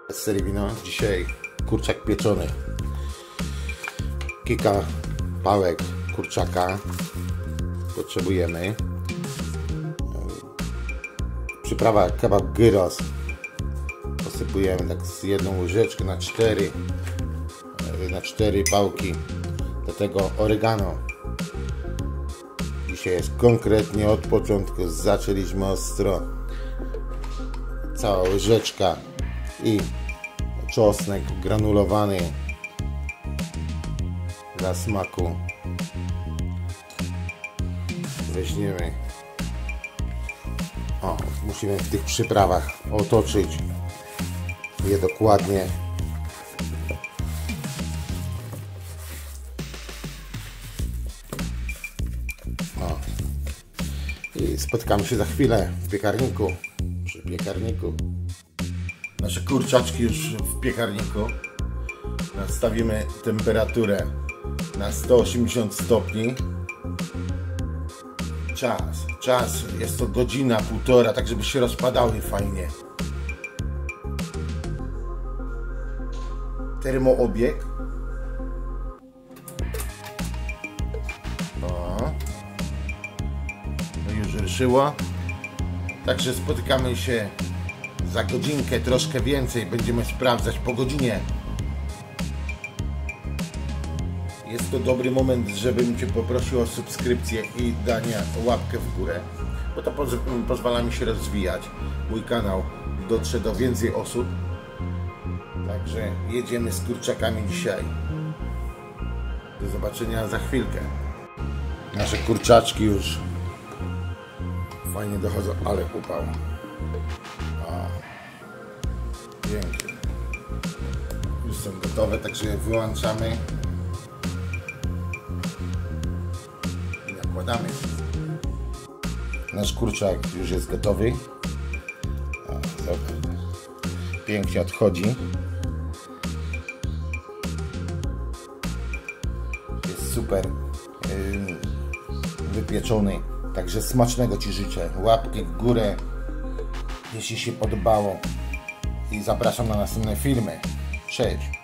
Z serii wino. Dzisiaj kurczak pieczony. Kilka pałek kurczaka potrzebujemy. Przyprawa kebab gyros. Posypujemy tak z jedną łyżeczkę na 4 pałki. Do tego oregano. Dzisiaj jest konkretnie od początku. Zaczęliśmy ostro. Cała łyżeczka i czosnek granulowany dla smaku. Weźmiemy. Musimy w tych przyprawach otoczyć je dokładnie. I spotkamy się za chwilę w piekarniku. Przy piekarniku. Nasze kurczaczki już w piekarniku. Nastawimy temperaturę na 180 stopni. Czas jest to godzina, półtora, tak żeby się rozpadały fajnie. Termoobieg. No już ruszyło. Także spotykamy się za godzinkę, troszkę więcej. Będziemy sprawdzać po godzinie. Jest to dobry moment, żebym Cię poprosił o subskrypcję i danie łapkę w górę, bo to pozwala mi się rozwijać. Mój kanał dotrze do więcej osób. Także jedziemy z kurczakami dzisiaj. Do zobaczenia za chwilkę. Nasze kurczaczki już fajnie dochodzą, ale upał. Pięknie. Już są gotowe, także wyłączamy i nakładamy. Nasz kurczak już jest gotowy. Pięknie odchodzi. Jest super wypieczony. Także smacznego Ci życzę. Łapki w górę, jeśli się podobało. I zapraszam na następne filmy. Cześć!